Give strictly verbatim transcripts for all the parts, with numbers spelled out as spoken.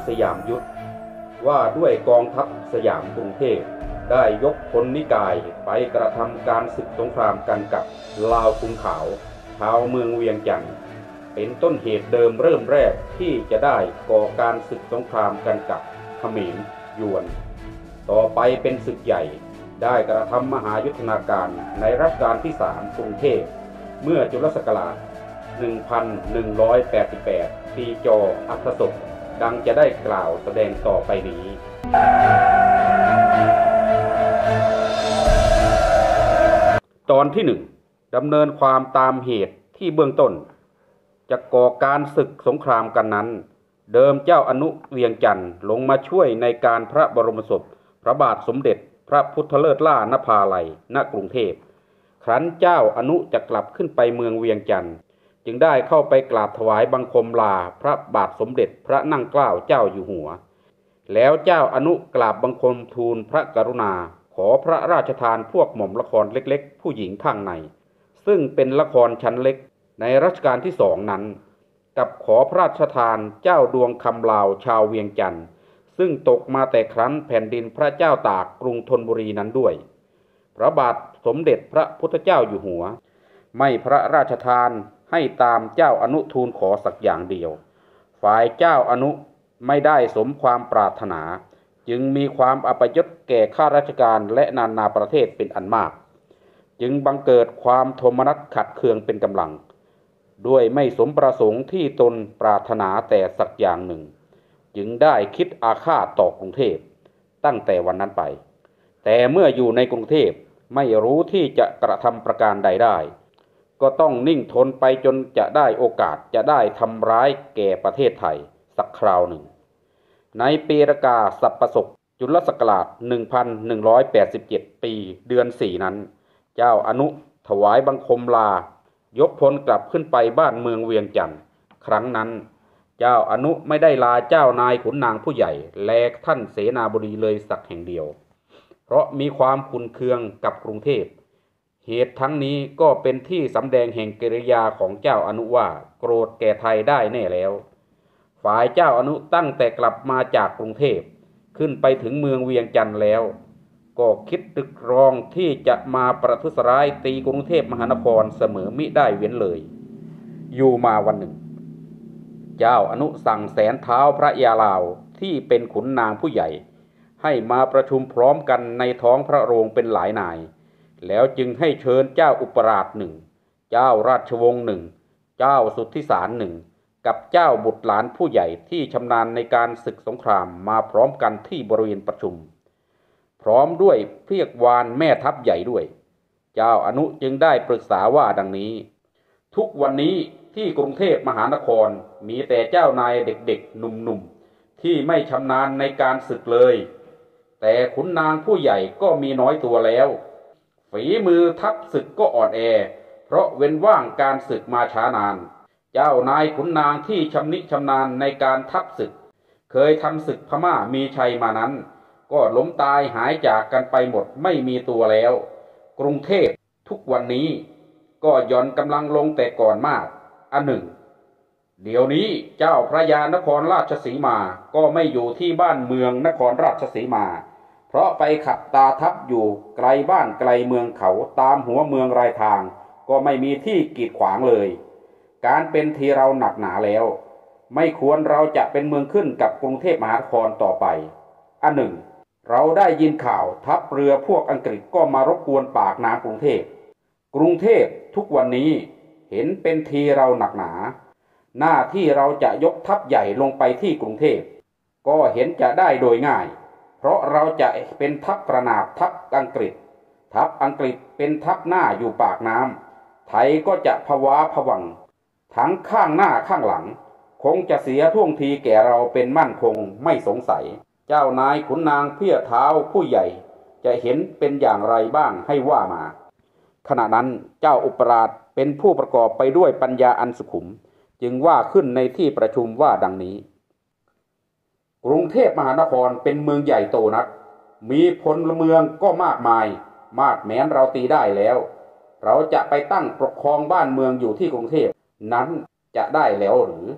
สยามยุทธว่าด้วยกองทัพสยามกรุงเทพได้ยกพลนิกายไปกระทำการศึกสงครามกันกับลาวคุมขาวชาวเมืองเวียงจันทร์เป็นต้นเหตุเดิมเริ่มแรกที่จะได้ก่อการศึกสงครามกันกับเขมรยวนต่อไปเป็นศึกใหญ่ได้กระทำมหายุทธนาการในรัชกาลที่สามกรุงเทพเมื่อจุลศักราชหนึ่งพันหนึ่งร้อยแปดสิบแปดปีจออัฐศพดังจะได้กล่าวแสดงต่อไปนี้ตอนที่หนึ่งดำเนินความตามเหตุที่เบื้องต้นจะก่อการศึกสงครามกันนั้นเดิมเจ้าอนุเวียงจันทร์ลงมาช่วยในการพระบรมศพพระบาทสมเด็จพระพุทธเลิศล่านภาลัยณกรุงเทพครั้นเจ้าอนุจะกลับขึ้นไปเมืองเวียงจันทร์จึงได้เข้าไปกราบถวายบังคมลาพระบาทสมเด็จพระนั่งเกล้าเจ้าอยู่หัวแล้วเจ้าอนุกราบบังคมทูลพระกรุณาขอพระราชทานพวกหม่อมละครเล็กๆผู้หญิงข้างในซึ่งเป็นละครชั้นเล็กในรัชกาลที่สองนั้นกับขอพระราชทานเจ้าดวงคำลาวชาวเวียงจันทร์ซึ่งตกมาแต่ครั้นแผ่นดินพระเจ้าตากกรุงธนบุรีนั้นด้วยพระบาทสมเด็จพระพุทธเจ้าอยู่หัวไม่พระราชทานให้ตามเจ้าอนุทูลขอสักอย่างเดียวฝ่ายเจ้าอนุไม่ได้สมความปรารถนาจึงมีความอัปยศแก่ข้าราชการและนานาประเทศเป็นอันมากจึงบังเกิดความโทมนัสขัดเคืองเป็นกำลังด้วยไม่สมประสงค์ที่ตนปรารถนาแต่สักอย่างหนึ่งจึงได้คิดอาฆาตต่อกรุงเทพตั้งแต่วันนั้นไปแต่เมื่ออยู่ในกรุงเทพไม่รู้ที่จะกระทำประการใดได้ก็ต้องนิ่งทนไปจนจะได้โอกาสจะได้ทำร้ายแก่ประเทศไทยสักคราวหนึ่งในปีรากาสัปปศกจุลศักราชหนึ่งพันหนึ่งร้อยแปดสิบเจ็ดปีเดือนสี่นั้นเจ้าอนุถวายบังคมลายกพลกลับขึ้นไปบ้านเมืองเวียงจันทร์ครั้งนั้นเจ้าอนุไม่ได้ลาเจ้านายขุนนางผู้ใหญ่และท่านเสนาบดีเลยสักแห่งเดียวเพราะมีความขุ่นเคืองกับกรุงเทพเหตุทั้งนี้ก็เป็นที่สำแดงแห่งกิริยาของเจ้าอนุว่าโกรธแก่ไทยได้แน่แล้วฝ่ายเจ้าอนุตั้งแต่กลับมาจากกรุงเทพขึ้นไปถึงเมืองเวียงจันทร์แล้วก็คิดตรึกตรองที่จะมาประทุษร้ายตีกรุงเทพมหานครเสมอมิได้เว้นเลยอยู่มาวันหนึ่งเจ้าอนุสั่งแสนเท้าพระยาลาวที่เป็นขุนนางผู้ใหญ่ให้มาประชุมพร้อมกันในท้องพระโรงเป็นหลายนายแล้วจึงให้เชิญเจ้าอุปราชหนึ่งเจ้าราชวงศ์หนึ่งเจ้าสุทธิสารหนึ่งกับเจ้าบุตรหลานผู้ใหญ่ที่ชำนาญในการศึกสงครามมาพร้อมกันที่บริเวณประชุมพร้อมด้วยเรียกวานแม่ทัพใหญ่ด้วยเจ้าอนุจึงได้ปรึกษาว่าดังนี้ทุกวันนี้ที่กรุงเทพมหานครมีแต่เจ้านายเด็กๆหนุ่มๆที่ไม่ชำนาญในการศึกเลยแต่ขุนนางผู้ใหญ่ก็มีน้อยตัวแล้วฝีมือทัพศึกก็อ่อนแอเพราะเว้นว่างการศึกมาช้านานเจ้านายขุนนางที่ชำนิชำนาญในการทัพศึกเคยทำศึกพม่ามีชัยมานั้นก็ล้มตายหายจากกันไปหมดไม่มีตัวแล้วกรุงเทพทุกวันนี้ก็หย่อนกำลังลงแต่ก่อนมากอันหนึ่งเดี๋ยวนี้เจ้าพระยานครราชสีมาก็ไม่อยู่ที่บ้านเมืองนครราชสีมาเพราะไปขับตาทัพอยู่ไกลบ้านไกลเมืองเขาตามหัวเมืองรายทางก็ไม่มีที่กีดขวางเลยการเป็นทีเราหนักหนาแล้วไม่ควรเราจะเป็นเมืองขึ้นกับกรุงเทพมหานครต่อไปอันหนึ่งเราได้ยินข่าวทัพเรือพวกอังกฤษก็มารบกวนปากน้ำกรุงเทพกรุงเทพทุกวันนี้เห็นเป็นทีเราหนักหนาหน้าที่เราจะยกทัพใหญ่ลงไปที่กรุงเทพก็เห็นจะได้โดยง่ายเพราะเราจะเป็นทัพกระนาบทัพอังกฤษทัพอังกฤษเป็นทัพหน้าอยู่ปากน้ำไทยก็จะผวาผวังทั้งข้างหน้าข้างหลังคงจะเสียท่วงทีแก่เราเป็นมั่นคงไม่สงสัยเจ้านายขุนนางเพี้ยเท้าผู้ใหญ่จะเห็นเป็นอย่างไรบ้างให้ว่ามาขณะนั้นเจ้าอุปราชเป็นผู้ประกอบไปด้วยปัญญาอันสุขุมจึงว่าขึ้นในที่ประชุมว่าดังนี้กรุงเทพมหานครเป็นเมืองใหญ่โตนักมีพลเมืองก็มากมายมากแม้นเราตีได้แล้วเราจะไปตั้งปกครองบ้านเมืองอยู่ที่กรุงเทพนั้นจะได้แล้วหรือ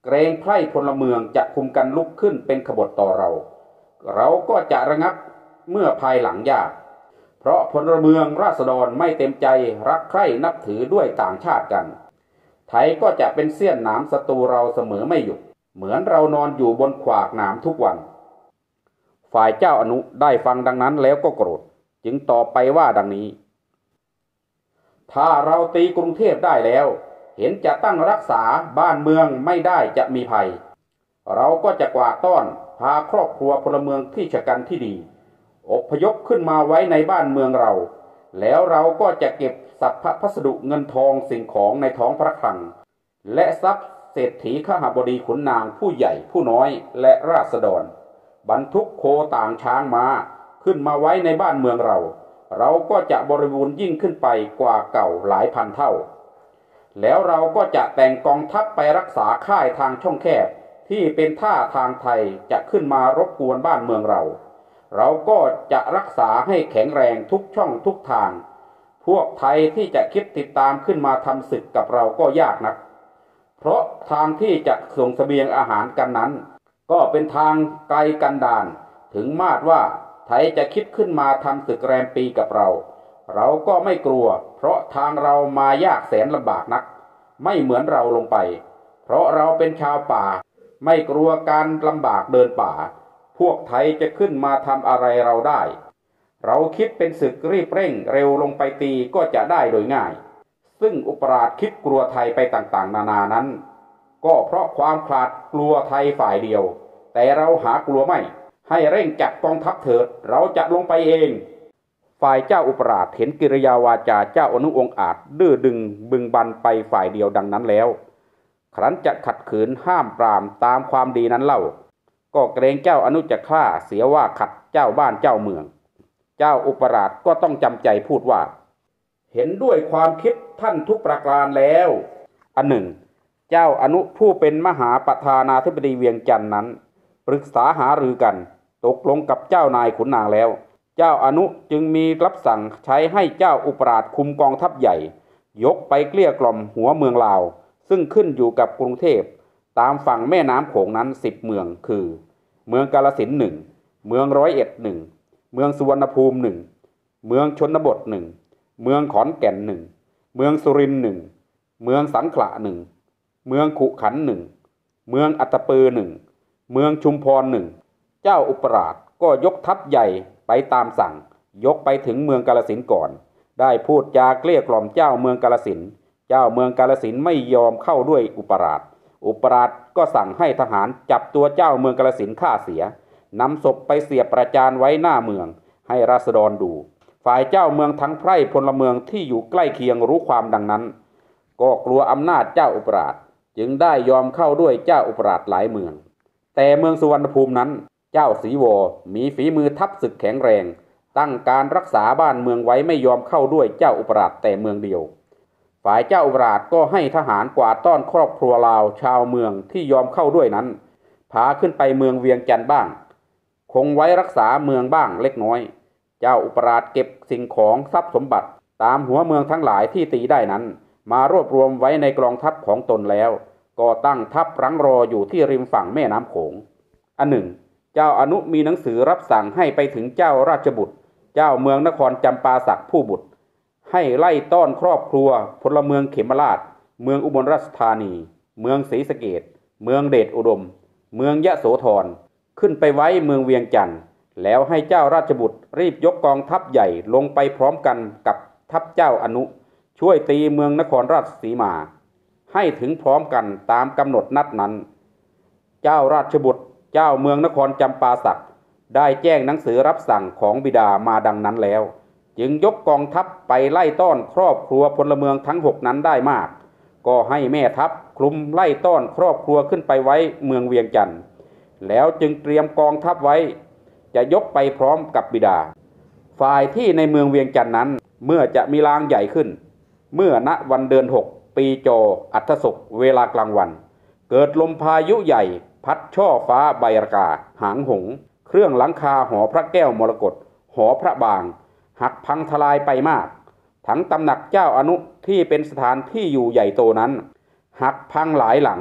เกรงไพร่พลเมืองจะคุมกันลุกขึ้นเป็นขบฏต่อเราเราก็จะระงับเมื่อภายหลังยากเพราะพลเมืองราษฎรไม่เต็มใจรักใคร่นับถือด้วยต่างชาติกันไทยก็จะเป็นเสี้ยนหนามศัตรูเราเสมอไม่หยุดเหมือนเรานอนอยู่บนขวากหนามทุกวันฝ่ายเจ้าอนุได้ฟังดังนั้นแล้วก็โกรธจึงตอบไปว่าดังนี้ถ้าเราตีกรุงเทพได้แล้วเห็นจะตั้งรักษาบ้านเมืองไม่ได้จะมีภัยเราก็จะกวาดต้อนพาครอบครัวพลเมืองที่ชะกันที่ดีอพยพขึ้นมาไว้ในบ้านเมืองเราแล้วเราก็จะเก็บสรรพพัสดุเงินทองสิ่งของในท้องพระคลังและทรัพย์เศรษฐีข้าบดีขุนนางผู้ใหญ่ผู้น้อยและราษฎรบรรทุกโคต่างช้างมาขึ้นมาไว้ในบ้านเมืองเราเราก็จะบริบูรณ์ยิ่งขึ้นไปกว่าเก่าหลายพันเท่าแล้วเราก็จะแต่งกองทัพไปรักษาค่ายทางช่องแคบที่เป็นท่าทางไทยจะขึ้นมารบกวนบ้านเมืองเราเราก็จะรักษาให้แข็งแรงทุกช่องทุกทางพวกไทยที่จะคิดติดตามขึ้นมาทำศึกกับเราก็ยากนักเพราะทางที่จะส่งเสบียงอาหารกันนั้นก็เป็นทางไกลกันดารถึงมาดว่าไทยจะคิดขึ้นมาทำศึกแรมปีกับเราเราก็ไม่กลัวเพราะทางเรามายากแสนลำบากนักไม่เหมือนเราลงไปเพราะเราเป็นชาวป่าไม่กลัวการลำบากเดินป่าพวกไทยจะขึ้นมาทำอะไรเราได้เราคิดเป็นศึกรีบเร่งเร็วลงไปตีก็จะได้โดยง่ายซึ่งอุปราชคิดกลัวไทยไปต่างๆนานานั้นก็เพราะความขลาดกลัวไทยฝ่ายเดียวแต่เราหากลัวไม่ให้เร่งจัดกองทัพเถิดเราจะลงไปเองฝ่ายเจ้าอุปราชเห็นกิริยาวาจาเจ้าอนุองค์อาจดื้อดึงบึงบันไปฝ่ายเดียวดังนั้นแล้วครั้นจะขัดขืนห้ามปรามตามความดีนั้นเล่าก็เกรงเจ้าอนุจะฆ่าเสียว่าขัดเจ้าบ้านเจ้าเมืองเจ้าอุปราชก็ต้องจำใจพูดว่าเห็นด้วยความคิดท่านทุกประการแล้วอันหนึ่งเจ้าอนุผู้เป็นมหาประธานาธิบดีเวียงจันทร์นั้นปรึกษาหารือกันตกลงกับเจ้านายขุนนางแล้วเจ้าอนุจึงมีรับสั่งใช้ให้เจ้าอุปราชคุมกองทัพใหญ่ยกไปเกลี้ยกล่อมหัวเมืองลาวซึ่งขึ้นอยู่กับกรุงเทพตามฝั่งแม่น้ำโขงนั้นสิบเมืองคือเมืองกาฬสินธุ์หนึ่งเมืองร้อยเอ็ดหนึ่งเมืองสุวรรณภูมิหนึ่งเมืองชนบทหนึ่งเมืองขอนแก่นหนึ่งเมืองสุรินทร์หนึ่งเมืองสังขละหนึ่งเมืองขุขันธ์หนึ่งเมืองอัตตปือหนึ่งเมืองชุมพรหนึ่งเจ้าอุปราชก็ยกทัพใหญ่ไปตามสั่งยกไปถึงเมืองกาฬสินธุ์ก่อนได้พูดจาเกลี้ยกล่อมเจ้าเมืองกาฬสินธุ์เจ้าเมืองกาฬสินธุ์ไม่ยอมเข้าด้วยอุปราชอุปราชก็สั่งให้ทหารจับตัวเจ้าเมืองกาฬสินธุ์ฆ่าเสียนำศพไปเสียบประจานไว้หน้าเมืองให้ราษฎรดูฝ่ายเจ้าเมืองทั้งไพร่พลเมืองที่อยู่ใกล้เคียงรู้ความดังนั้นก็กลัวอำนาจเจ้าอุปราชจึงได้ยอมเข้าด้วยเจ้าอุปราชหลายเมืองแต่เมืองสุวรรณภูมินั้นเจ้าศรีวอมีฝีมือทัพศึกแข็งแรงตั้งการรักษาบ้านเมืองไว้ไม่ยอมเข้าด้วยเจ้าอุปราชแต่เมืองเดียวฝ่ายเจ้าอุปราชก็ให้ทหารกวาดต้อนครอบครัวลาวชาวเมืองที่ยอมเข้าด้วยนั้นพาขึ้นไปเมืองเวียงจันทร์บ้างคงไว้รักษาเมืองบ้างเล็กน้อยเจ้าอุปราชเก็บสิ่งของทรัพย์สมบัติตามหัวเมืองทั้งหลายที่ตีได้นั้นมารวบรวมไว้ในกองทัพของตนแล้วก็ตั้งทัพรั้งรออยู่ที่ริมฝั่งแม่น้ำโขงอันหนึ่งเจ้าอนุมีหนังสือรับสั่งให้ไปถึงเจ้าราชบุตรเจ้าเมืองนครจำปาสักผู้บุตรให้ไล่ต้อนครอบครัวพลเมืองเขมราชเมืองอุบลราชธานีเมืองศรีสะเกษเมืองเดชอุดมเมืองยะโสธรขึ้นไปไว้เมืองเวียงจันทร์แล้วให้เจ้าราชบุตรรีบยกกองทัพใหญ่ลงไปพร้อมกันกับทัพเจ้าอนุช่วยตีเมืองนครราชสีมาให้ถึงพร้อมกันตามกำหนดนัดนั้นเจ้าราชบุตรเจ้าเมืองนครจำปาสักได้แจ้งหนังสือรับสั่งของบิดามาดังนั้นแล้วจึงยกกองทัพไปไล่ต้อนครอบครัวพลเมืองทั้งหกนั้นได้มากก็ให้แม่ทัพคลุมไล่ต้อนครอบครัวขึ้นไปไว้เมืองเวียงจันทร์แล้วจึงเตรียมกองทัพไว้จะยกไปพร้อมกับบิดาฝ่ายที่ในเมืองเวียงจันทร์นั้นเมื่อจะมีลางใหญ่ขึ้นเมื่อณวันเดือนหกปีจออัฐศกเวลากลางวันเกิดลมพายุใหญ่พัดช่อฟ้าใบรากาหางหงเครื่องหลังคาหอพระแก้วมรกตหอพระบางหักพังทลายไปมากทั้งตำหนักเจ้าอนุที่เป็นสถานที่อยู่ใหญ่โตนั้นหักพังหลายหลัง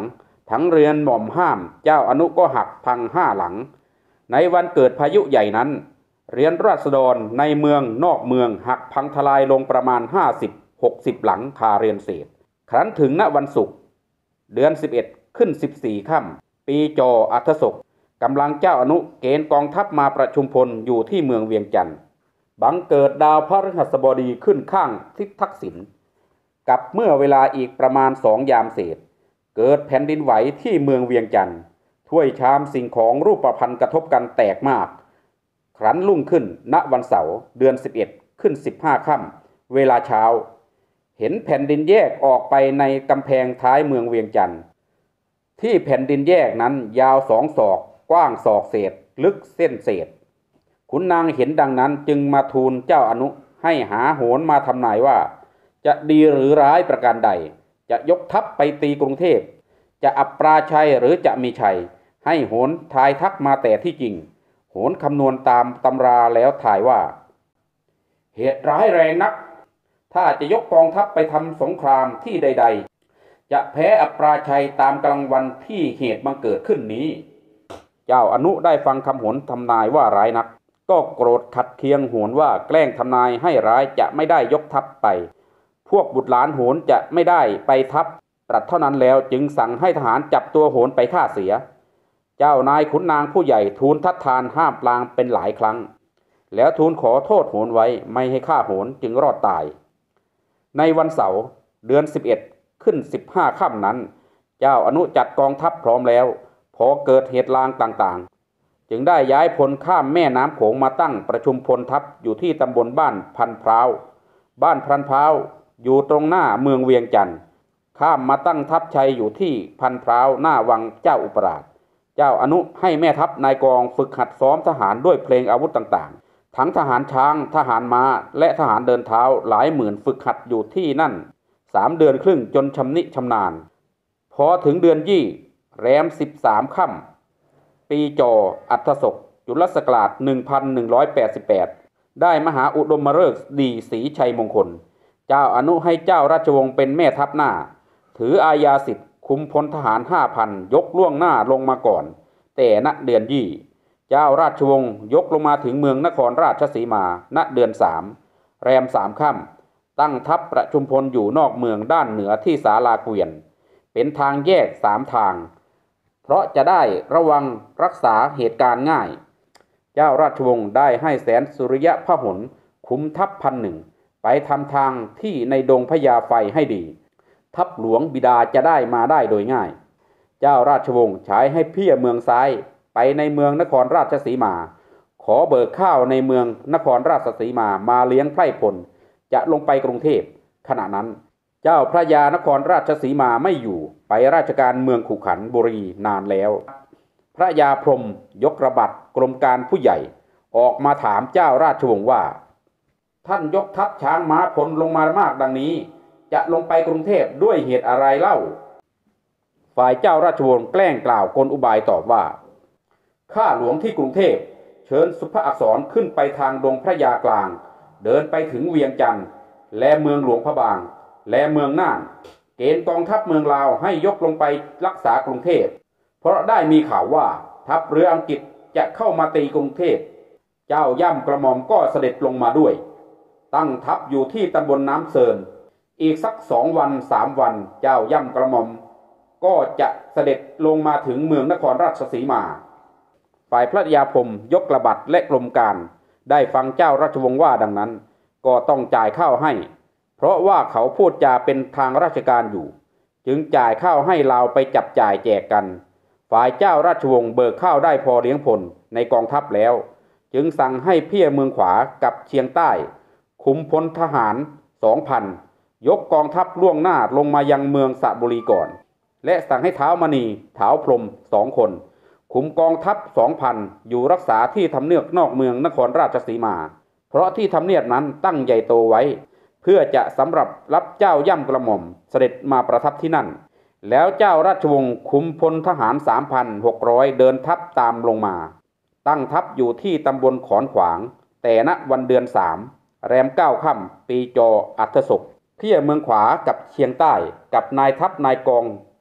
ทั้งเรือนหม่อมห้ามเจ้าอนุก็หักพังห้าหลังในวันเกิดพายุใหญ่นั้นเรือนราษฎรในเมืองนอกเมืองหักพังทลายลงประมาณห้าสิบ หกสิบหลังคาเรือนเศษครั้นถึงณวันศุกร์เดือนสิบเอ็ดขึ้นสิบสี่ค่ำปีจออัฐศกกำลังเจ้าอนุเกณฑ์กองทัพมาประชุมพลอยู่ที่เมืองเวียงจันทร์บังเกิดดาวพฤหัสบดีขึ้นข้างทิศทักษิณกับเมื่อเวลาอีกประมาณสองยามเศษเกิดแผ่นดินไหวที่เมืองเวียงจันทร์ถ้วยชามสิ่งของรูปพรรณกระทบกันแตกมากครั้นรุ่งขึ้นณวันเสาร์เดือนสิบเอ็ดขึ้นสิบห้าค่ำเวลาเช้าเห็นแผ่นดินแยกออกไปในกำแพงท้ายเมืองเวียงจันทร์ที่แผ่นดินแยกนั้นยาวสองศอกกว้างศอกเศษลึกเส้นเศษขุนนางเห็นดังนั้นจึงมาทูลเจ้าอนุให้หาโหรมาทำนายว่าจะดีหรือร้ายประการใดจะยกทัพไปตีกรุงเทพจะอับปราชัยหรือจะมีชัยให้โหรทายทักมาแต่ที่จริงโหรคำนวณตามตำราแล้วทายว่าเหตุร้ายแรงนักถ้าจะยกกองทัพไปทำสงครามที่ใดๆจะแพ้อับปราชัยตามกลางวันที่เหตุบังเกิดขึ้นนี้เจ้าอนุได้ฟังคำโหรทำนายว่าร้ายนักก็โกรธขัดเคียงโหรว่าแกล้งทำนายให้ร้ายจะไม่ได้ยกทัพไปพวกบุตรหลานโหรจะไม่ได้ไปทัพตรัสเท่านั้นแล้วจึงสั่งให้ทหารจับตัวโหรไปฆ่าเสียเจ้านายขุนนางผู้ใหญ่ทูลทัดทานห้ามปรามเป็นหลายครั้งแล้วทูลขอโทษโหรไว้ไม่ให้ฆ่าโหรจึงรอดตายในวันเสาร์เดือนสิบเอ็ดขึ้นสิบห้าค่ำนั้นเจ้าอนุจัดกองทัพพร้อมแล้วพอเกิดเหตุลางต่างๆจึงได้ย้ายพลข้ามแม่น้ำโขงมาตั้งประชุมพลทัพอยู่ที่ตำบลบ้านพันพร้าวบ้านพันพร้าวอยู่ตรงหน้าเมืองเวียงจันทร์ข้ามมาตั้งทัพชัยอยู่ที่พันพร้าวหน้าวังเจ้าอุปราชเจ้าอนุให้แม่ทัพนายกองฝึกหัดซ้อมทหารด้วยเพลงอาวุธต่างๆทั้งทหารช้างทหารม้าและทหารเดินเท้าหลายหมื่นฝึกหัดอยู่ที่นั่นสามเดือนครึ่งจนชำนิชำนาญพอถึงเดือนยี่แรมสิบสามค่ำปีจออัฐศกจุลศักราชหนึ่งพันหนึ่งร้อยแปดสิบแปดได้มหาอุดมฤกษ์ดีศรีชัยมงคลเจ้าอนุให้เจ้าราชวงศ์เป็นแม่ทัพหน้าถืออาญาสิทธิ์คุมพลทหารห้าพันยกล่วงหน้าลงมาก่อนแต่ณเดือนยี่เจ้าราชวงศ์ยกลงมาถึงเมืองนครราชสีมาณเดือนสามแรมสามค่ำตั้งทัพประชุมพลอยู่นอกเมืองด้านเหนือที่ศาลาเกวียนเป็นทางแยกสามทางเพราะจะได้ระวังรักษาเหตุการณ์ง่ายเจ้าราชวงศ์ได้ให้แสนสุริยะพหลคุมทัพพันหนึ่งไปทำทางที่ในดงพญาไฟให้ดีทัพหลวงบิดาจะได้มาได้โดยง่ายเจ้าราชวงศ์ใช้ให้เพี้ยเมืองซ้ายไปในเมืองนครราชสีมาขอเบิกข้าวในเมืองนครราชสีมามาเลี้ยงไพร่พลจะลงไปกรุงเทพขณะนั้นเจ้าพระยานครราชสีมาไม่อยู่ไปราชการเมืองขุขันธ์บุรีนานแล้วพระยาพรหมยกระบัดกรมการผู้ใหญ่ออกมาถามเจ้าราชวงศ์ว่าท่านยกทัพช้างม้าพลลงมามากดังนี้จะลงไปกรุงเทพด้วยเหตุอะไรเล่าฝ่ายเจ้าราชวงศ์แกล้งกล่าวกลอุบายตอบว่าข้าหลวงที่กรุงเทพเชิญสุภอักษรขึ้นไปทางดงพระยากลางเดินไปถึงเวียงจันทร์และเมืองหลวงพระบางและเมืองน่านเกณฑ์กองทัพเมืองลาวให้ยกลงไปรักษากรุงเทพเพราะได้มีข่าวว่าทัพเรืออังกฤษจะเข้ามาตีกรุงเทพเจ้าย่ำกระหม่อมก็เสด็จลงมาด้วยตั้งทัพอยู่ที่ตำบลน้ำเซินอีกสักสองวันสามวันเจ้าย่ำกระหม่อมก็จะเสด็จลงมาถึงเมืองนครราชสีมาฝ่ายพระยาพรหมยกระบัดและกรมการได้ฟังเจ้าราชวงศ์ว่าดังนั้นก็ต้องจ่ายข้าวให้เพราะว่าเขาพูดจาเป็นทางราชการอยู่จึงจ่ายข้าวให้ลาวไปจับจ่ายแจกกันฝ่ายเจ้าราชวงศ์เบิกข้าวได้พอเลี้ยงพลในกองทัพแล้วจึงสั่งให้เพี้ยเมืองขวากับเชียงใต้คุมพลทหารสองพันยกกองทัพล่วงหน้าลงมายังเมืองสระบุรีก่อนและสั่งให้ท้าวมณีท้าวพรหมสองคนคุมกองทัพสองพันอยู่รักษาที่ทำเนียบนอกเมืองนครราชสีมาเพราะที่ทำเนียบนั้นตั้งใหญ่โตไว้เพื่อจะสำหรับรับเจ้าย่ำกระหม่อมเสด็จมาประทับที่นั่นแล้วเจ้าราชวงศ์คุมพลทหารสามพันหกร้อยเดินทัพตามลงมาตั้งทัพอยู่ที่ตำบลขอนขวางแต่ณวันเดือนสามแรมเก้าค่ำปีจออัฐศกเพี้ยเมืองขวากับเชียงใต้กับนายทัพนายกอง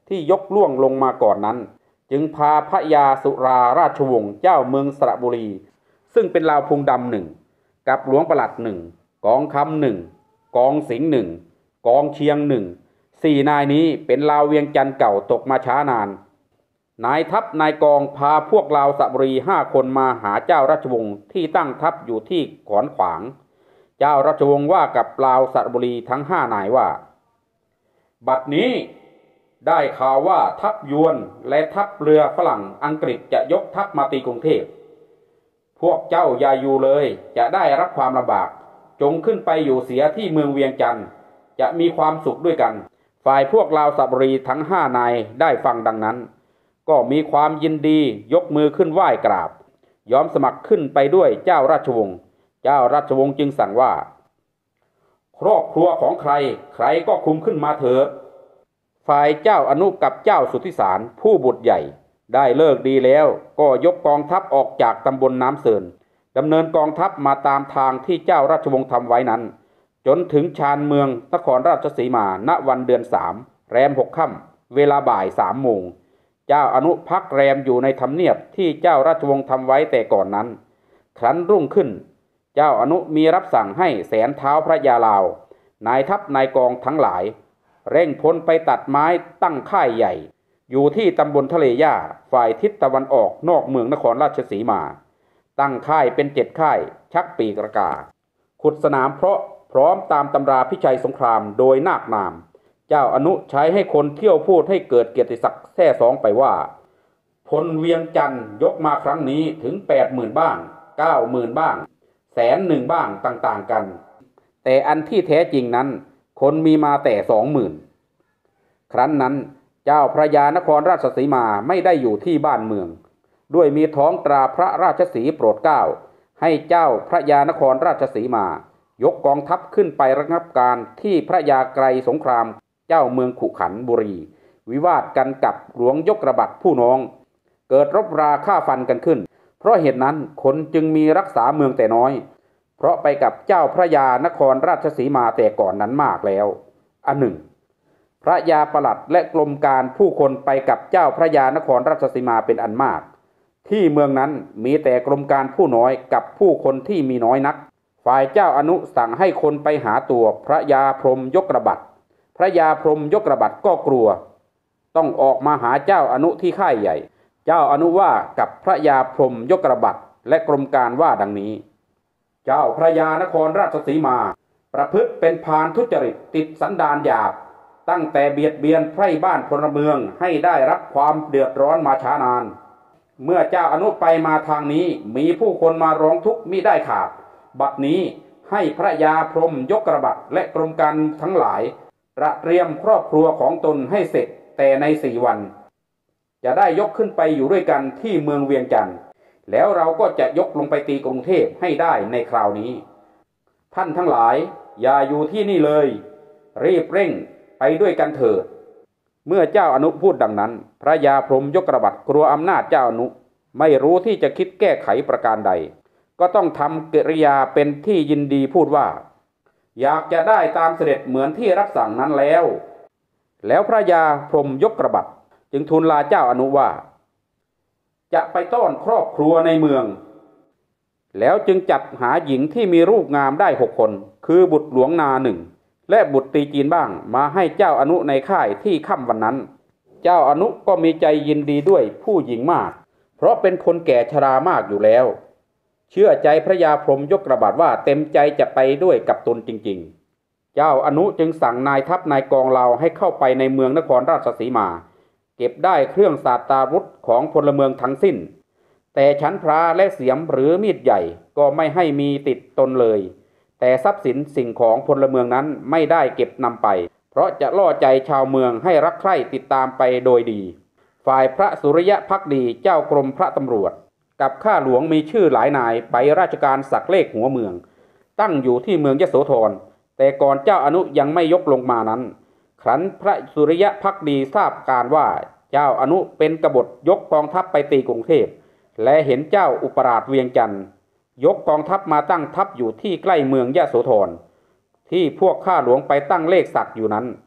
ที่ยกล่วงลงมาก่อนนั้นจึงพาพระยาสุราราชวงศ์เจ้าเมืองสระบุรีซึ่งเป็นลาวพุงดำหนึ่งกับหลวงประหลัดหนึ่งกองคำหนึ่งกองสิงห์หนึ่งกองเชียงหนึ่งสี่นายนี้เป็นลาวเวียงจันทร์เก่าตกมาช้านานนายทัพนายกองพาพวกลาวสระบุรีห้าคนมาหาเจ้าราชวงศ์ที่ตั้งทัพอยู่ที่ขอนขวางเจ้าราชวงศ์ว่ากับลาวสระบุรีทั้งห้านายว่าบัดนี้ได้ข่าวว่าทัพยวนและทัพเรือฝรั่งอังกฤษจะยกทัพมาตีกรุงเทพพวกเจ้าอย่าอยู่เลยจะได้รับความลำบากจงขึ้นไปอยู่เสียที่เมืองเวียงจันทร์จะมีความสุขด้วยกันฝ่ายพวกลาวสระบุรีทั้งห้านายได้ฟังดังนั้นก็มีความยินดียกมือขึ้นไหว้กราบยอมสมัครขึ้นไปด้วยเจ้าราชวงศ์เจ้าราชวงศ์จึงสั่งว่าครอบครัวของใครใครก็คุมขึ้นมาเถิดฝ่ายเจ้าอนุกับเจ้าสุทธิสารผู้บุตรใหญ่ได้เลิกดีแล้วก็ยกกองทัพออกจากตำบลน้ำเสินดำเนินกองทัพมาตามทางที่เจ้าราชวงศ์ทำไว้นั้นจนถึงชานเมืองนครราชสีมาณวันเดือนสามแรมหกค่ำเวลาบ่ายสามโมงเจ้าอนุพักแรมอยู่ในทำเนียบที่เจ้าราชวงศ์ทำไว้แต่ก่อนนั้นครั้นรุ่งขึ้นเจ้าอนุมีรับสั่งให้แสนเท้าพระยาลาวนายทัพนายกองทั้งหลายเร่งพ้นไปตัดไม้ตั้งค่ายใหญ่อยู่ที่ตำบลทะเลหญ้าฝ่ายทิศตะวันออกนอกเมืองนครราชสีมาตั้งค่ายเป็นเจ็ดค่ายชักปีกระกาขุดสนามเพราะพร้อมตามตำราพิชัยสงครามโดยนาคนามเจ้าอนุใช้ให้คนเที่ยวพูดให้เกิดเกียรติศักดิ์แท้สองไปว่าพลเวียงจันทร์ยกมาครั้งนี้ถึงแปดหมื่นบ้างเก้าหมื่นบ้างแสนหนึ่งบ้างต่างๆกันแต่อันที่แท้จริงนั้นคนมีมาแต่สองหมื่นครั้นนั้นเจ้าพระยานครราชสีมาไม่ได้อยู่ที่บ้านเมืองด้วยมีท้องตราพระราชสีโปรดเกล้าให้เจ้าพระยานครราชสีมายกกองทัพขึ้นไประงับการที่พระยาไกรสงครามเจ้าเมืองขุขันบุรีวิวาทกันกับหลวงยกระบัดผู้น้องเกิดรบราฆ่าฟันกันขึ้นเพราะเหตุนั้นคนจึงมีรักษาเมืองแต่น้อยเพราะไปกับเจ้าพระยานครราชสีมาแต่ก่อนนั้นมากแล้วอันหนึ่งพระยาประหลัดและกรมการผู้คนไปกับเจ้าพระยานครราชสีมาเป็นอันมากที่เมืองนั้นมีแต่กรมการผู้น้อยกับผู้คนที่มีน้อยนักฝ่ายเจ้าอนุสั่งให้คนไปหาตัวพระยาพรหมยกระบัดพระยาพรหมยกระบัดก็กลัวต้องออกมาหาเจ้าอนุที่ค่ายใหญ่เจ้าอนุว่ากับพระยาพรหมยกระบัดและกรมการว่าดังนี้เจ้าพระยานครราชสีมาประพฤติเป็นพาลทุจริตติดสันดานหยาบตั้งแต่เบียดเบียนไพร่บ้านพลเมืองให้ได้รับความเดือดร้อนมาช้านานเมื่อเจ้าอนุไปมาทางนี้มีผู้คนมาร้องทุกข์มิได้ขาดบัดนี้ให้พระยาพรหมยกระบัดและกรมการทั้งหลายระเตรียมครอบครัวของตนให้เสร็จแต่ในสี่วันจะได้ยกขึ้นไปอยู่ด้วยกันที่เมืองเวียงจันทร์แล้วเราก็จะยกลงไปตีกรุงเทพให้ได้ในคราวนี้ท่านทั้งหลายอย่าอยู่ที่นี่เลยรีบเร่งไปด้วยกันเถิดเมื่อเจ้าอนุพูดดังนั้นพระยาพรหมยกระบัดกลัวอำนาจเจ้าอนุไม่รู้ที่จะคิดแก้ไขประการใดก็ต้องทำกิริยาเป็นที่ยินดีพูดว่าอยากจะได้ตามเสด็จเหมือนที่รับสั่งนั้นแล้วแล้วพระยาพรหมยกระบัดจึงทูลลาเจ้าอนุว่าจะไปต้อนครอบครัวในเมืองแล้วจึงจัดหาหญิงที่มีรูปงามได้หกคนคือบุตรหลวงนาหนึ่งและบุตรตีจีนบ้างมาให้เจ้าอนุในค่ายที่ค่ำวันนั้นเจ้าอนุก็มีใจยินดีด้วยผู้หญิงมากเพราะเป็นคนแก่ชรามากอยู่แล้วเชื่อใจพระยาพรหมยกระบาดว่าเต็มใจจะไปด้วยกับตนจริงๆเจ้าอนุจึงสั่งนายทัพนายกองเราให้เข้าไปในเมืองนครราชสีมาเก็บได้เครื่องศาสตราวุธของพลเมืองทั้งสิ้นแต่ชั้นพระและเสียมหรือมีดใหญ่ก็ไม่ให้มีติดตนเลยแต่ทรัพย์สินสิ่งของพลเมืองนั้นไม่ได้เก็บนำไปเพราะจะล่อใจชาวเมืองให้รักใคร่ติดตามไปโดยดีฝ่ายพระสุริยะภักดีเจ้ากรมพระตำรวจกับข้าหลวงมีชื่อหลายนายไปราชการสักเลขหัวเมืองตั้งอยู่ที่เมืองยโสธรแต่ก่อนเจ้าอนุยังไม่ยกลงมานั้นครั้นพระสุริยะภักดีทราบการว่าเจ้าอนุเป็นกบฏยกกองทัพไปตีกรุงเทพและเห็นเจ้าอุปราชเวียงจันทร์ยกกองทัพมาตั้งทัพอยู่ที่ใกล้เมืองยโสธรที่พวกข้าหลวงไปตั้งเลขศักดิ์อยู่นั้น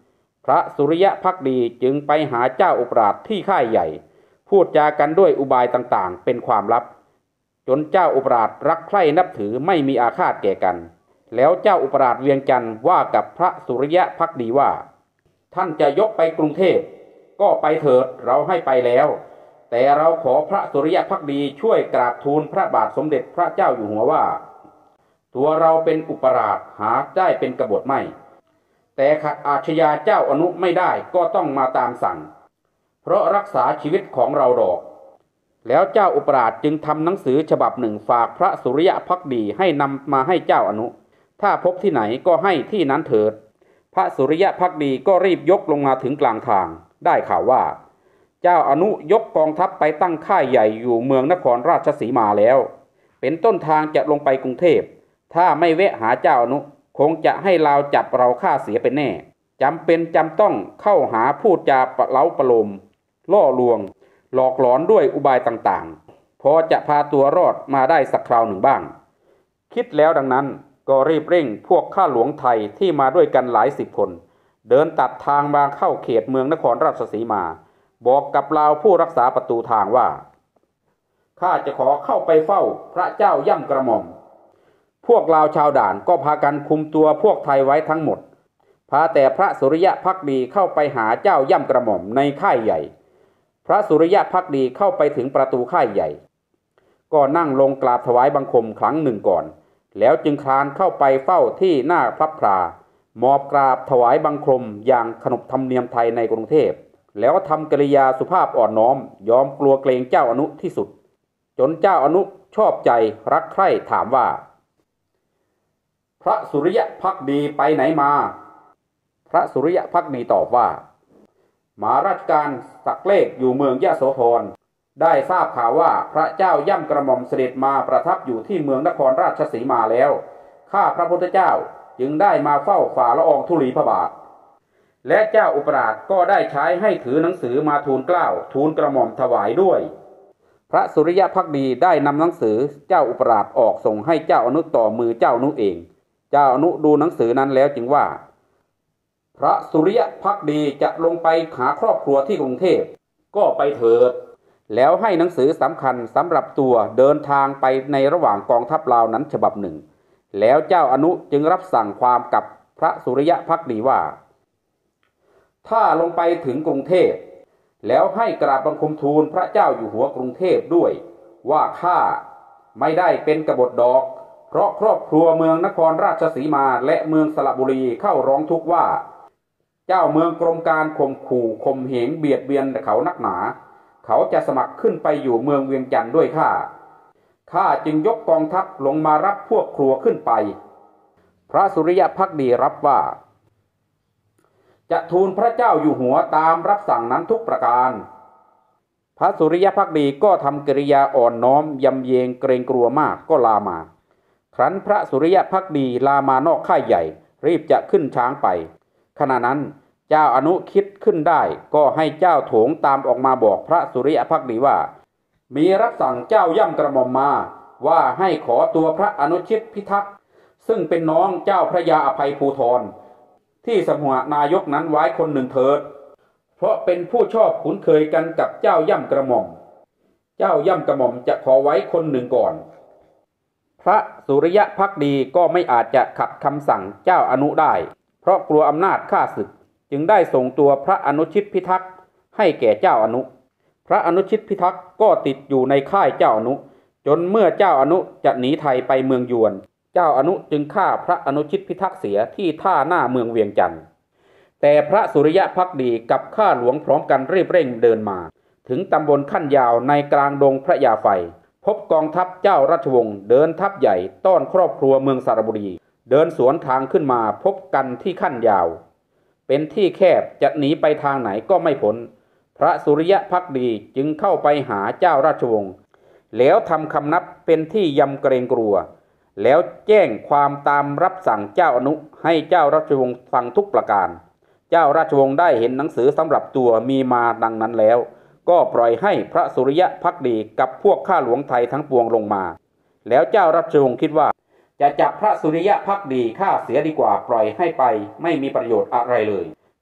พระสุริยภักดีจึงไปหาเจ้าอุปราชที่ค่ายใหญ่พูดจากันด้วยอุบายต่างๆเป็นความลับจนเจ้าอุปราชรักใคร่นับถือไม่มีอาฆาตแก่กันแล้วเจ้าอุปราชเวียงจันทร์ว่ากับพระสุริยภักดีว่าท่านจะยกไปกรุงเทพก็ไปเถิดเราให้ไปแล้วแต่เราขอพระสุริยภักดีช่วยกราบทูลพระบาทสมเด็จพระเจ้าอยู่หัวว่าตัวเราเป็นอุปราชหาได้เป็นกบฏไม่แต่ขัดอาชญาเจ้าอนุไม่ได้ก็ต้องมาตามสั่งเพราะรักษาชีวิตของเราดอกแล้วเจ้าอุปราชจึงทำหนังสือฉบับหนึ่งฝากพระสุริยภักดีให้นำมาให้เจ้าอนุถ้าพบที่ไหนก็ให้ที่นั้นเถิดพระสุริยภักดีก็รีบยกลงมาถึงกลางทางได้ข่าวว่าเจ้าอนุยกกองทัพไปตั้งค่ายใหญ่อยู่เมืองนครราชสีมาแล้วเป็นต้นทางจะลงไปกรุงเทพถ้าไม่แวะหาเจ้าอนุคงจะให้ลาวจับเราฆ่าเสียเป็นแน่จำเป็นจำต้องเข้าหาพูดจาประเล้าประโลมล่อลวงหลอกหลอนด้วยอุบายต่างๆพอจะพาตัวรอดมาได้สักคราวหนึ่งบ้างคิดแล้วดังนั้นก็รีบเร่งพวกข้าหลวงไทยที่มาด้วยกันหลายสิบคนเดินตัดทางมาเข้าเขตเมืองนครราชสีมาบอกกับลาวผู้รักษาประตูทางว่าข้าจะขอเข้าไปเฝ้าพระเจ้าย่ำกระหม่อมพวกลาวชาวด่านก็พากันคุมตัวพวกไทยไว้ทั้งหมดพาแต่พระสุริยภักดีเข้าไปหาเจ้าย่ำกระหม่อมในค่ายใหญ่พระสุริยภักดีเข้าไปถึงประตูค่ายใหญ่ก็นั่งลงกราบถวายบังคมครั้งหนึ่งก่อนแล้วจึงคลานเข้าไปเฝ้าที่หน้าพระพลามอบกราบถวายบังคมอย่างขนบธรรมเนียมไทยในกรุงเทพแล้วทำกริยาสุภาพอ่อนน้อมยอมกลัวเกรงเจ้าอนุที่สุดจนเจ้าอนุชอบใจรักใคร่ถามว่าพระสุริยภักดีไปไหนมาพระสุริยภักดีตอบว่ามาราชการสักเลขอยู่เมืองยโสธรได้ทราบข่าวว่าพระเจ้าย่ำกระหม่อมเสด็จมาประทับอยู่ที่เมืองนครราชสีมาแล้วข้าพระพุทธเจ้าจึงได้มาเฝ้าฝ่าละอองธุลีพระบาทและเจ้าอุปราชก็ได้ใช้ให้ถือหนังสือมาทูลเกล้าทูลกระหม่อมถวายด้วยพระสุริยภักดีได้นำหนังสือเจ้าอุปราชออกส่งให้เจ้าอนุต่อมือเจ้าอนุเองเจ้าอนุดูหนังสือนั้นแล้วจึงว่าพระสุริยภักดีจะลงไปหาครอบครัวที่กรุงเทพก็ไปเถิดแล้วให้หนังสือสำคัญสำหรับตัวเดินทางไปในระหว่างกองทัพลาวนั้นฉบับหนึ่งแล้วเจ้าอนุจึงรับสั่งความกับพระสุริยภักดีว่าถ้าลงไปถึงกรุงเทพแล้วให้กราบบังคมทูลพระเจ้าอยู่หัวกรุงเทพด้วยว่าข้าไม่ได้เป็นกบฏดอกเพราะครอบครัวเมืองนครราชสีมาและเมืองสระบุรีเข้าร้องทุกข์ว่าเจ้าเมืองกรมการข่มขู่ข่มเหงเบียดเบียนเขานักหนาเขาจะสมัครขึ้นไปอยู่เมืองเวียงจันทร์ด้วยข้าข้าจึงยกกองทัพลงมารับพวกครัวขึ้นไปพระสุริยภักดีรับว่าจะทูลพระเจ้าอยู่หัวตามรับสั่งนั้นทุกประการพระสุริยภักดีก็ทำกิริยาอ่อนน้อมยำเยงเกรงกลัวมากก็ลามาครั้นพระสุริยภักดีลามานอกค่ายใหญ่รีบจะขึ้นช้างไปขณะนั้นเจ้าอนุคิดขึ้นได้ก็ให้เจ้าโถงตามออกมาบอกพระสุริยภักดีว่ามีรับสั่งเจ้าย่ำกระหม่อมมาว่าให้ขอตัวพระอนุชิตพิทักษ์ซึ่งเป็นน้องเจ้าพระยาอภัยภูธรที่สมุหนายกนั้นไว้คนหนึ่งเถิดเพราะเป็นผู้ชอบคุ้นเคยกันกับเจ้าย่ำกระหม่อมเจ้าย่ำกระหม่อมจะขอไว้คนหนึ่งก่อนพระสุริยภักดีก็ไม่อาจจะขัดคำสั่งเจ้าอนุได้เพราะกลัวอำนาจข้าศึกจึงได้ส่งตัวพระอนุชิตพิทักษ์ให้แก่เจ้าอนุพระอนุชิตพิทักษ์ก็ติดอยู่ในค่ายเจ้าอนุจนเมื่อเจ้าอนุจะหนีไทยไปเมืองยวนเจ้าอนุจึงฆ่าพระอนุชิตพิทักษ์เสียที่ท่าหน้าเมืองเวียงจันทร์แต่พระสุริยภักดีกับข้าหลวงพร้อมกันรีบเร่งเดินมาถึงตำบลขั้นยาวในกลางดงพระยาไฟพบกองทัพเจ้าราชวงศ์เดินทัพใหญ่ต้อนครอบครัวเมืองสระบุรีเดินสวนทางขึ้นมาพบกันที่ขั้นยาวเป็นที่แคบจะหนีไปทางไหนก็ไม่พ้นพระสุริยภักดีจึงเข้าไปหาเจ้าราชวงศ์แล้วทำคำนับเป็นที่ยำเกรงกลัวแล้วแจ้งความตามรับสั่งเจ้าอนุให้เจ้าราชวงศ์ฟังทุกประการเจ้าราชวงศ์ได้เห็นหนังสือสำหรับตัวมีมาดังนั้นแล้วก็ปล่อยให้พระสุริยภักดีกับพวกข้าหลวงไทยทั้งปวงลงมาแล้วเจ้าราชวงศ์คิดว่าจะจับพระสุริยภักดีฆ่าเสียดีกว่าปล่อยให้ไปไม่มีประโยชน์อะไรเลย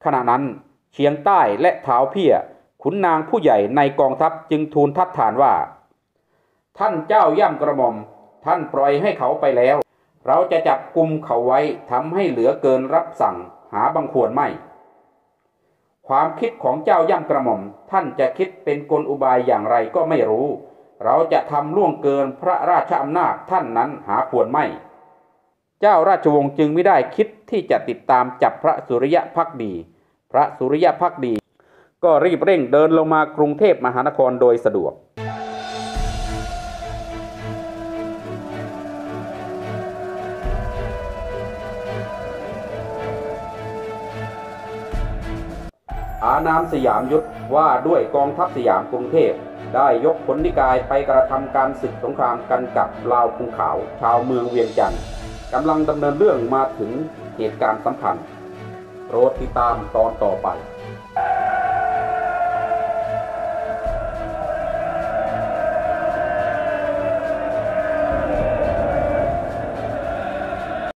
ขณะนั้นเชียงใต้และท้าวเพี้ยขุนนางผู้ใหญ่ในกองทัพจึงทูลทัดทานว่าท่านเจ้าย่ำกระหม่อมท่านปล่อยให้เขาไปแล้วเราจะจับกุมเขาไว้ทำให้เหลือเกินรับสั่งหาบังควรไม่ความคิดของเจ้าย่ำกระหม่อมท่านจะคิดเป็นกลอุบายอย่างไรก็ไม่รู้เราจะทำล่วงเกินพระราชอำนาจท่านนั้นหาควรไม่เจ้าราชวงศ์จึงไม่ได้คิดที่จะติดตามจับพระสุริยภักดีพระสุริยภักดีก็รีบเร่งเดินลงมากรุงเทพมหานครโดยสะดวกอานามสยามยุทธว่าด้วยกองทัพสยามกรุงเทพได้ยกพลนิกายไปกระทำการศึกสงครามกันกับลาวภูขาวชาวเมืองเวียงจันทร์กำลังดำเนินเรื่องมาถึงเหตุการณ์สำคัญโปรดติดตามตอนต่อไป